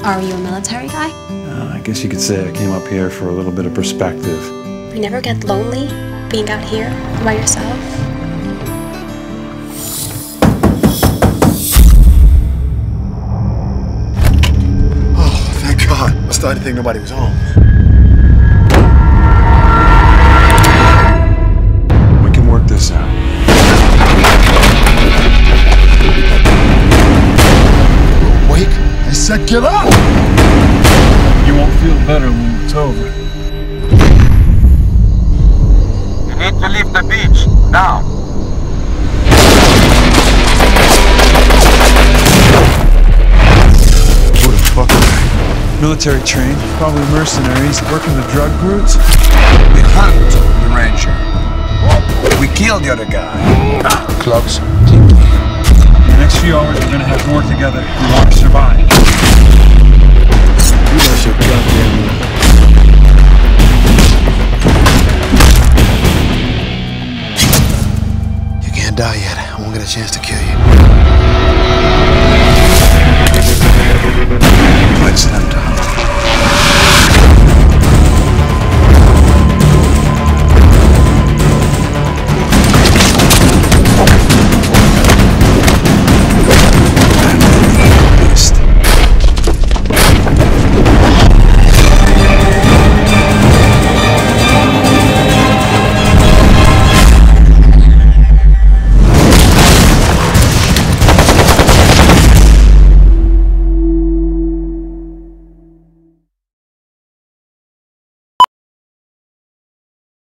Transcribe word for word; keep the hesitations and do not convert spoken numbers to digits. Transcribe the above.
Are you a military guy? Uh, I guess you could say I came up here for a little bit of perspective. You never get lonely being out here by yourself? Oh, thank God. I started to think nobody was home. We can work this out. Wake? I said get up! You won't feel better when it's over. You need to leave the beach, now. Who the fuck are they? Military trained, probably mercenaries, working the drug routes. We hunt the ranger. We killed the other guy. Clocks ticking. In the next few hours, we're gonna have to work together if we want to survive. You guys should goddamn know. You can't die yet. I won't get a chance to kill you. Let's not